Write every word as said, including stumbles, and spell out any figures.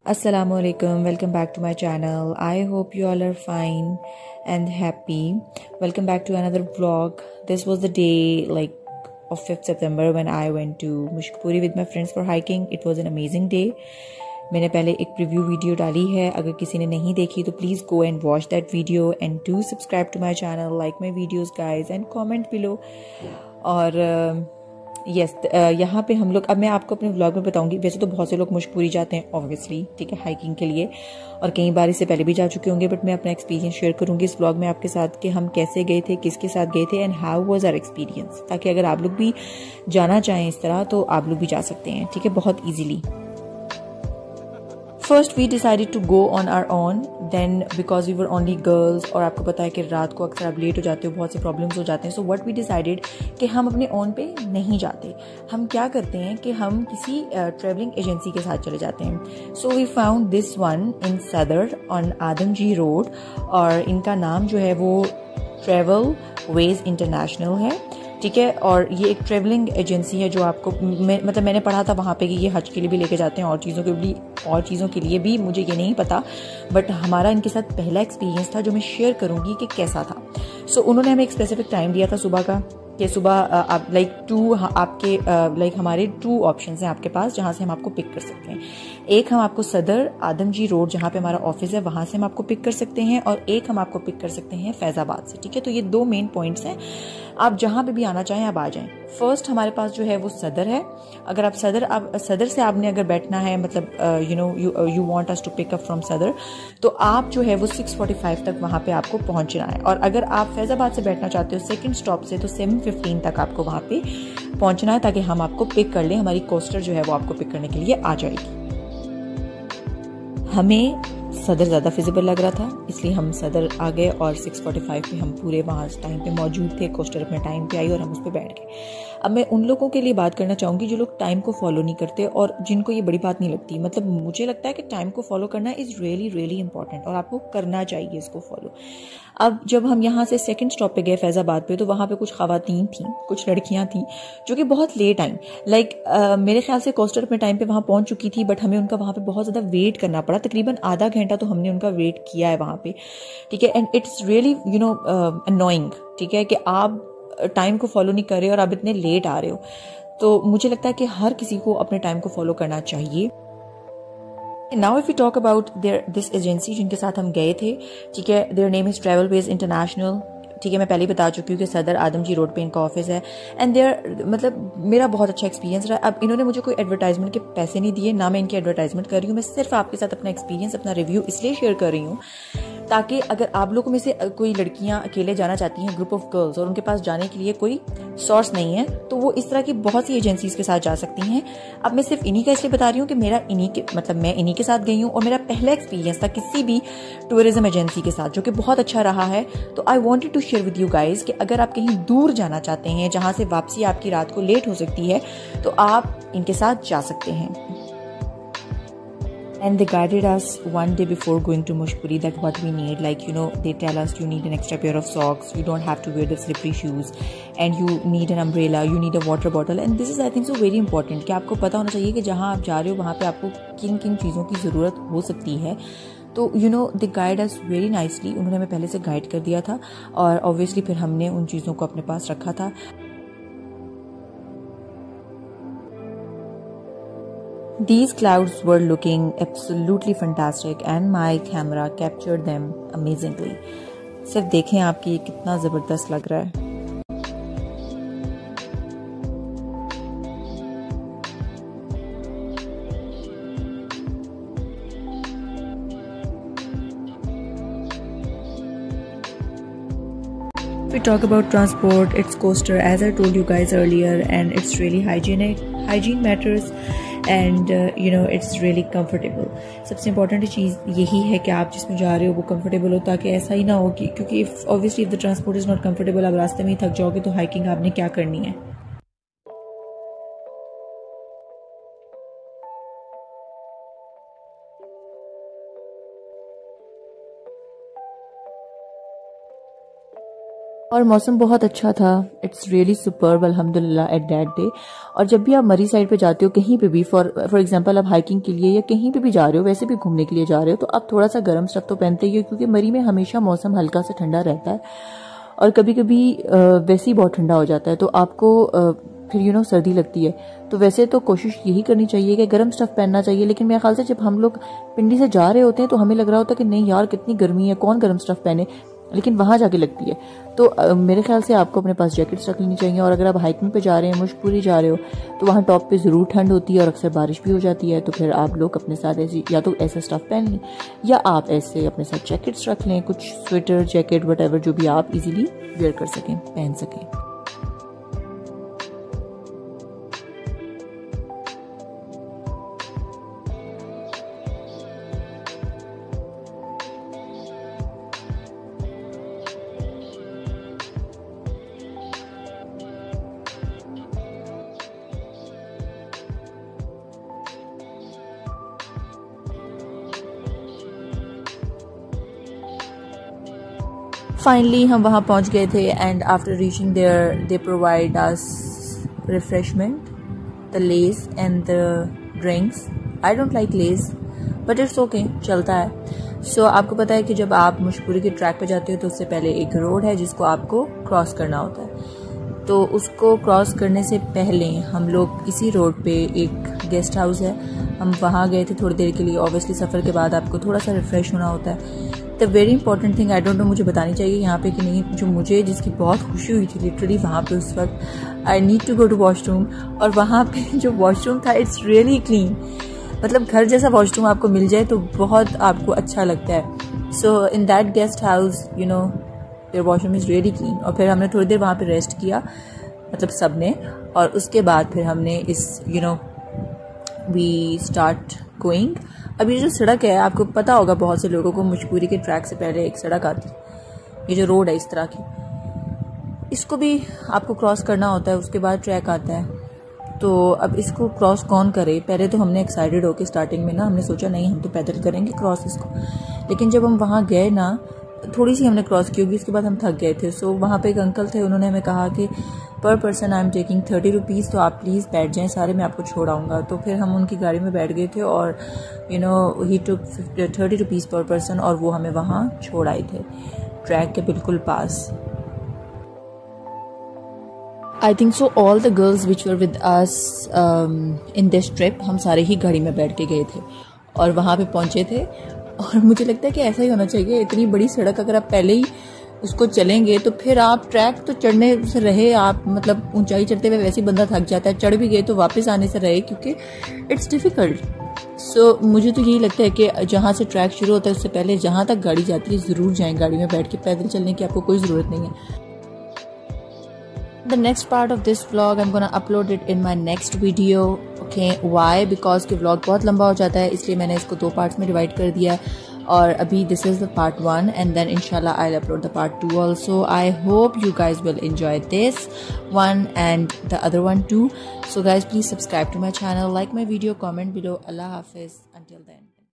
Assalamualaikum, welcome back to my channel. I hope you all are fine and happy. Welcome back to another vlog. This was the day like of fifth September when I went to Mushkpuri with my friends for hiking. It was an amazing day. मैंने पहले एक preview video डाली है, अगर किसी ने नहीं देखी तो please go and watch that video and do subscribe to my channel, like my videos guys and comment below. और यस uh, yes, uh, यहाँ पे हम लोग, अब मैं आपको अपने व्लॉग में बताऊंगी। वैसे तो बहुत से लोग मुशकपुरी जाते हैं ऑब्वियसली, ठीक है, हाइकिंग के लिए, और कई बार इससे पहले भी जा चुके होंगे, बट मैं अपना एक्सपीरियंस शेयर करूंगी इस व्लॉग में आपके साथ कि हम कैसे गए थे, किसके साथ गए थे and how was our experience, ताकि अगर आप लोग भी जाना चाहें इस तरह तो आप लोग भी जा सकते हैं, ठीक है, बहुत easily. First we decided to go on our own, then because we were only girls, और आपको पता है कि रात को अक्सर आप लेट हो जाते हो, बहुत से प्रॉब्लम्स हो जाते हैं। सो व्हाट वी डिसाइडेड कि हम अपने ओन पे नहीं जाते। हम क्या करते हैं कि हम किसी ट्रेवलिंग uh, एजेंसी के साथ चले जाते हैं। So we found this one in Saddar on आदमजी road, और इनका नाम जो है वो ट्रेवल वेज इंटरनेशनल है, ठीक है। और ये एक ट्रेवलिंग एजेंसी है जो आपको मैं, मतलब मैंने पढ़ा था वहाँ पे कि ये हज के लिए भी लेके जाते हैं, और चीज़ों के लिए और चीज़ों के लिए भी, मुझे ये नहीं पता, बट हमारा इनके साथ पहला एक्सपीरियंस था जो मैं शेयर करूँगी कि कैसा था। सो so, उन्होंने हमें एक स्पेसिफिक टाइम दिया था सुबह का, कि सुबह आप लाइक टू आपके लाइक हमारे टू ऑप्शंस हैं आपके पास जहाँ से हम आपको पिक कर सकते हैं। एक हम आपको सदर आदमजी रोड जहाँ पे हमारा ऑफिस है वहाँ से हम आपको पिक कर सकते हैं, और एक हम आपको पिक कर सकते हैं फैजाबाद से, ठीक है। तो ये दो मेन पॉइंट्स हैं, आप जहाँ पे भी आना चाहें आप आ जाएं। फर्स्ट हमारे पास जो है वो सदर है। अगर आप सदर आप सदर से आपने अगर बैठना है, मतलब you know you you want us to pick up from Saddar, तो आप जो है वो सिक्स फोर्टी फाइव तक वहाँ पे आपको पहुँचना है। और अगर आप फैजाबाद से बैठना चाहते हो सेकंड स्टॉप से, तो सेवन फिफ्टीन तक आपको वहाँ पे पहुँचना है, ताकि हम आपको पिक कर लें। हमारी कोस्टर जो है वो आपको पिक करने के लिए आ जाएगी। हमें सदर ज़्यादा फिजिबल लग रहा था, इसलिए हम सदर आ गए, और सिक्स फोर्टी फाइव पे हम पूरे वहाँ टाइम पे मौजूद थे। कोस्टर अपने टाइम पे आई और हम उस पर बैठ गए। अब मैं उन लोगों के लिए बात करना चाहूँगी जो लोग टाइम को फॉलो नहीं करते और जिनको ये बड़ी बात नहीं लगती। मतलब मुझे लगता है कि टाइम को फॉलो करना इज़ रियली रियली इंपॉर्टेंट, और आपको करना चाहिए इसको फॉलो। अब जब हम यहाँ से सेकंड स्टॉप पे गए फैजाबाद पे, तो वहाँ पे कुछ खवातीन थी, कुछ लड़कियाँ थी जो कि बहुत लेट आई। लाइक like, मेरे ख्याल से कोस्टर अपने टाइम पे वहाँ पहुँच चुकी थी, बट हमें उनका वहाँ पे बहुत ज़्यादा वेट करना पड़ा, तकरीबन आधा घंटा तो हमने उनका वेट किया है वहाँ पे, ठीक है। And it's really you know annoying, ठीक है, कि आप टाइम को फॉलो नहीं कर रहे और आप इतने लेट आ रहे हो। तो मुझे लगता है कि हर किसी को अपने टाइम को फॉलो करना चाहिए। Now if you talk about their this agency जिनके साथ हम गए थे, ठीक है, their name is Travel Ways International, ठीक है। मैं पहले ही बता चुकी हूँ कि सदर आदमजी रोड पे इनका ऑफिस है, एंड देयर मतलब मेरा बहुत अच्छा एक्सपीरियंस रहा। अब इन्होंने मुझे कोई एडवर्टाइजमेंट के पैसे नहीं दिए, ना मैं इनकी एडवर्टाइजमेंट कर रही हूँ, मैं सिर्फ आपके साथ अपना एक्सपीरियंस, अपना रिव्यू इसलिए शेयर कर रही हूँ ताकि अगर आप लोगों में से कोई लड़कियां अकेले जाना चाहती हैं, ग्रुप ऑफ गर्ल्स, और उनके पास जाने के लिए कोई सोर्स नहीं है, तो वो इस तरह की बहुत सी एजेंसीज के साथ जा सकती हैं। अब मैं सिर्फ इन्हीं का इसलिए बता रही हूँ कि मेरा इन्हीं के मतलब मैं इन्हीं के साथ गई हूँ, और मेरा पहला एक्सपीरियंस था किसी भी टूरिज्म एजेंसी के साथ, जो कि बहुत अच्छा रहा है। तो I wanted to share with you guys कि अगर आप कहीं दूर जाना चाहते हैं जहाँ से वापसी आपकी रात को लेट हो सकती है, तो आप इनके साथ जा सकते हैं। And they guided us one day before going to Mushkpuri that what we need, like you know they tell us you need an extra pair of socks, you don't have to wear the slippery shoes, and you need an umbrella, you need a water bottle, and this is I think so very important कि आपको पता होना चाहिए कि जहाँ आप जा रहे हो वहाँ पे आपको किन किन चीज़ों की ज़रूरत हो सकती है। तो you know they guide us very nicely, उन्होंने हमें पहले से गाइड कर दिया था, और ऑब्वियसली फिर हमने उन चीज़ों को अपने पास रखा था। These clouds were looking absolutely fantastic and my camera captured them amazingly. सिर्फ देखें आपकी कितना ज़बरदस्त लग रहा है। We talk about transport, it's coaster as I told you guys earlier, and it's really hygienic. Hygiene matters, and uh, you know it's really comfortable. सबसे important चीज़ यही है कि आप जिसमें जा रहे हो वो कंफर्टेबल हो, ताकि ऐसा ही ना हो कि क्योंकि obviously if the transport is not comfortable, आप रास्ते में ही थक जाओगे, तो हाइकिंग आपने क्या करनी है। और मौसम बहुत अच्छा था। इट्स रियली सुपर्ब अल्हम्दुलिल्लाह एट दैट डे। और जब भी आप मरी साइड पे जाते हो कहीं पे भी, फॉर फॉर एग्जांपल आप हाइकिंग के लिए या कहीं पे भी जा रहे हो, वैसे भी घूमने के लिए जा रहे हो, तो आप थोड़ा सा गर्म स्टफ तो पहनते ही हो, क्योंकि मरी में हमेशा मौसम हल्का सा ठंडा रहता है और कभी कभी वैसे ही बहुत ठंडा हो जाता है, तो आपको फिर यू नो सर्दी लगती है। तो वैसे तो कोशिश यही करनी चाहिए कि गर्म स्टफ पहनना चाहिए, लेकिन मेरे ख्याल से जब हम लोग पिंडी से जा रहे होते हैं तो हमें लग रहा होता है कि नहीं यार कितनी गर्मी है, कौन गर्म स्टफ पहने, लेकिन वहां जाके लगती है। तो आ, मेरे ख्याल से आपको अपने पास जैकेट्स रख लेनी चाहिए। और अगर आप हाइकिंग पे जा रहे हैं, मुशपूरी जा रहे हो, तो वहाँ टॉप पे ज़रूर ठंड होती है और अक्सर बारिश भी हो जाती है, तो फिर आप लोग अपने साथ ऐसी या तो ऐसा स्टफ पहन लें या आप ऐसे अपने साथ जैकेट्स रख लें, कुछ स्वेटर जैकेट वट एवर जो भी आप इजीली वेयर कर सकें, पहन सकें। फाइनली हम वहाँ पहुँच गए थे and after reaching there they provide us refreshment, the Lay's and the drinks. I don't like Lay's but it's okay, चलता है। सो so, आपको पता है कि जब आप मुशपूरी के ट्रैक पे जाते हो तो उससे पहले एक रोड है जिसको आपको क्रॉस करना होता है। तो उसको क्रॉस करने से पहले हम लोग इसी रोड पे एक गेस्ट हाउस है, हम वहाँ गए थे थोड़ी देर के लिए। ऑब्वियसली सफ़र के बाद आपको थोड़ा सा रिफ्रेश होना होता है। The very important thing, I don't know मुझे बतानी चाहिए यहाँ पे कि नहीं, जो मुझे जिसकी बहुत खुशी हुई थी लिटरली वहाँ पे उस वक्त, I need to go to washroom. और वहाँ पे जो वॉशरूम था इट्स रियली क्लीन, मतलब घर जैसा वॉशरूम आपको मिल जाए तो बहुत आपको अच्छा लगता है। So in that guest house you know their washroom is really clean. और फिर हमने थोड़ी देर वहाँ पे रेस्ट किया, मतलब सब ने, और उसके बाद फिर हमने इस you know we start going. अब ये जो सड़क है आपको पता होगा, बहुत से लोगों को मुशपूरी के ट्रैक से पहले एक सड़क आती है, ये जो रोड है इस तरह की, इसको भी आपको क्रॉस करना होता है, उसके बाद ट्रैक आता है। तो अब इसको क्रॉस कौन करे? पहले तो हमने एक्साइटेड होकर स्टार्टिंग में ना हमने सोचा नहीं हम तो पैदल करेंगे क्रॉस इसको, लेकिन जब हम वहाँ गए ना थोड़ी सी हमने क्रॉस की होगी, उसके बाद हम थक गए थे। सो वहाँ पे एक अंकल थे, उन्होंने हमें कहा कि per person I am taking thirty rupees, तो आप प्लीज़ बैठ जाएं सारे, मैं आपको छोड़ आऊँगा। तो फिर हम उनकी गाड़ी में बैठ गए थे और you know he took thirty rupees per person, और वो हमें वहाँ छोड़ आए थे ट्रैक के बिल्कुल पास। I think so all the girls which were with us in this trip, हम सारे ही गाड़ी में बैठ के गए थे और वहाँ पे पहुँचे थे। और मुझे लगता है कि ऐसा ही होना चाहिए, इतनी बड़ी सड़क अगर आप पहले ही उसको चलेंगे तो फिर आप ट्रैक तो चढ़ने से रहे, आप मतलब ऊंचाई चढ़ते हुए वैसे ही बंदा थक जाता है, चढ़ भी गए तो वापस आने से रहे, क्योंकि इट्स डिफ़िकल्ट। सो मुझे तो यही लगता है कि जहाँ से ट्रैक शुरू होता है उससे पहले जहाँ तक गाड़ी जाती है ज़रूर जाएं गाड़ी में बैठ के, पैदल चलने की आपको कोई ज़रूरत नहीं है। The next part of this vlog I'm gonna upload it in my next video. Okay, why? Because कि vlog बहुत लंबा हो जाता है, इसलिए मैंने इसको दो parts में divide कर दिया। और अभी this is the part one and then inshallah I'll upload the part two also. I hope you guys will enjoy this one and the other one too. So guys, please subscribe to my channel, like my video, comment below. Allah Hafiz. Until then.